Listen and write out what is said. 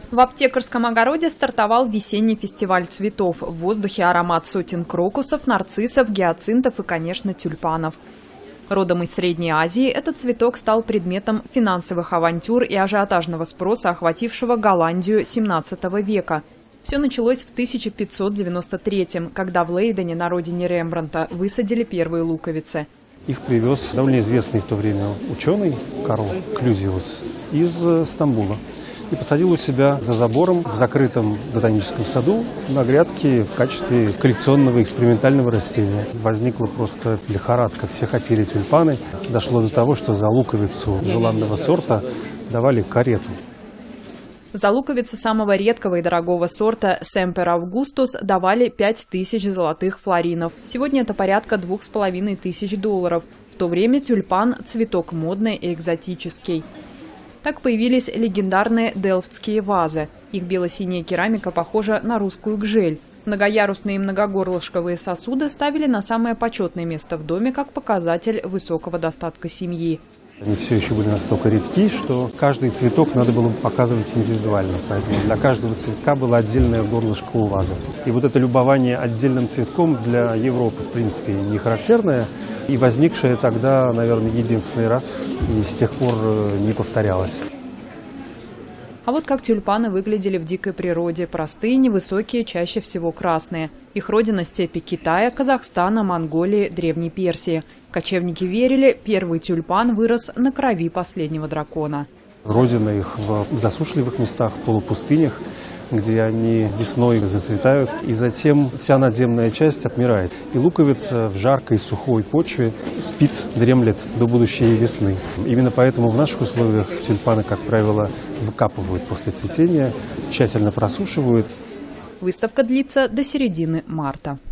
В аптекарском огороде стартовал весенний фестиваль цветов. В воздухе аромат сотен крокусов, нарциссов, гиацинтов и, конечно, тюльпанов. Родом из Средней Азии, этот цветок стал предметом финансовых авантюр и ажиотажного спроса, охватившего Голландию XVII века. Все началось в 1593-м, когда в Лейдене, на родине Рембрандта, высадили первые луковицы. Их привез довольно известный в то время ученый Карл Клюзиус из Стамбула и посадил у себя за забором в закрытом ботаническом саду на грядке в качестве коллекционного экспериментального растения. Возникла просто лихорадка, все хотели тюльпаны. Дошло до того, что за луковицу желанного сорта давали карету. За луковицу самого редкого и дорогого сорта Семпер Августус давали 5000 золотых флоринов. Сегодня это порядка $2500. В то время тюльпан – цветок модный и экзотический. Так появились легендарные делфтские вазы. Их бело-синяя керамика похожа на русскую гжель. Многоярусные многогорлышковые сосуды ставили на самое почетное место в доме как показатель высокого достатка семьи. Они все еще были настолько редки, что каждый цветок надо было показывать индивидуально. Поэтому для каждого цветка было отдельное горлышко у вазы. И вот это любование отдельным цветком для Европы, в принципе, не характерное. И возникшее тогда, наверное, единственный раз, и с тех пор не повторялось. А вот как тюльпаны выглядели в дикой природе. Простые, невысокие, чаще всего красные. Их родина – степи Китая, Казахстана, Монголии, Древней Персии. Кочевники верили, первый тюльпан вырос на крови последнего дракона. Родина их в засушливых местах, в полупустынях, где они весной зацветают, и затем вся надземная часть отмирает. И луковица в жаркой сухой почве спит, дремлет до будущей весны. Именно поэтому в наших условиях тюльпаны, как правило, выкапывают после цветения, тщательно просушивают. Выставка длится до середины марта.